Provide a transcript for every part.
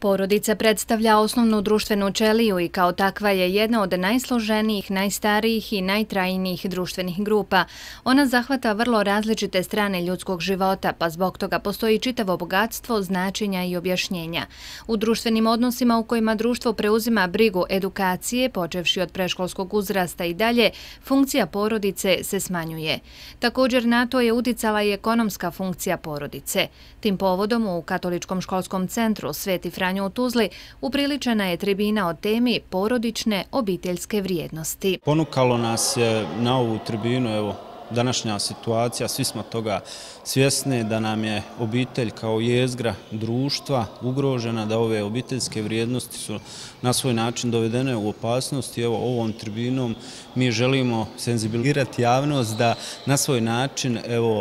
Porodica predstavlja osnovnu društvenu ćeliju i kao takva je jedna od najsloženijih, najstarijih i najtrajnijih društvenih grupa. Ona zahvata vrlo različite strane ljudskog života, pa zbog toga postoji čitavo bogatstvo značenja i objašnjenja. U društvenim odnosima u kojima društvo preuzima brigu edukacije, počevši od predškolskog uzrasta i dalje, funkcija porodice se smanjuje. Također na to je uticala i ekonomska funkcija porodice. Tim povodom u Katoličkom školskom centru Sveti Franjo u Tuzli upriličena je tribina o temi porodične obiteljske vrijednosti. Ponukalo nas je na ovu tribinu, današnja situacija, svi smo toga svjesni da nam je obitelj kao jezgra društva ugrožena, da ove obiteljske vrijednosti su na svoj način dovedene u opasnost i ovom tribinom mi želimo senzibilizirati javnost da na svoj način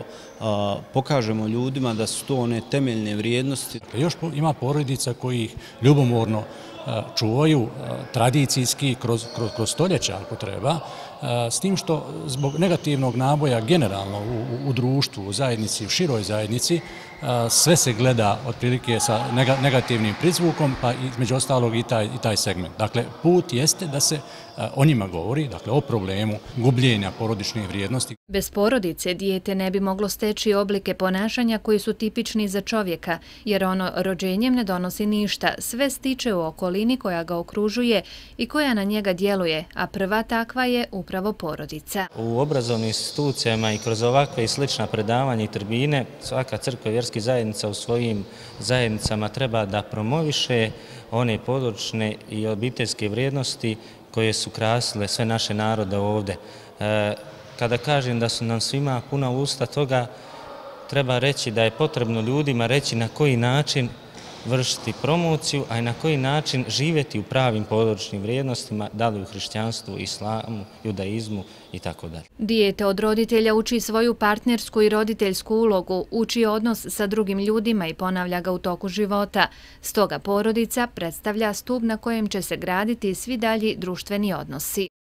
pokažemo ljudima da su to one temeljne vrijednosti. Još ima porodica koji ih ljubomorno čuvaju tradicijski kroz stoljeća ako treba, s tim što zbog negativnog naboja generalno u društvu, u zajednici, u široj zajednici, sve se gleda otprilike sa negativnim prizvukom, pa između ostalog i taj segment. Dakle, put jeste da se o njima govori, dakle o problemu gubljenja porodičnih vrijednosti. Bez porodice dijete ne bi moglo steći oblike ponašanja koji su tipični za čovjeka, jer ono rođenjem ne donosi ništa, sve stiče u okolini koja ga okružuje i koja na njega djeluje, a prva takva je upravo porodica. U obrazovnim institucijama i kroz ovakve i slična predavanja i tribine svaka crkva i vjerska zajednica u svojim zajednicama treba da promoviše one područne i obiteljske vrijednosti koje su krasile sve naše narode ovdje. Kada kažem da su nam svima puna usta toga, treba reći da je potrebno ljudima reći na koji način vršiti promociju, a i na koji način živjeti u pravim područnim vrijednostima, da li u hrišćanstvu, islamu, judaizmu i tako dalje. Dijete od roditelja uči svoju partnersku i roditeljsku ulogu, uči odnos sa drugim ljudima i ponavlja ga u toku života. Stoga porodica predstavlja stup na kojem će se graditi svi dalji društveni odnosi.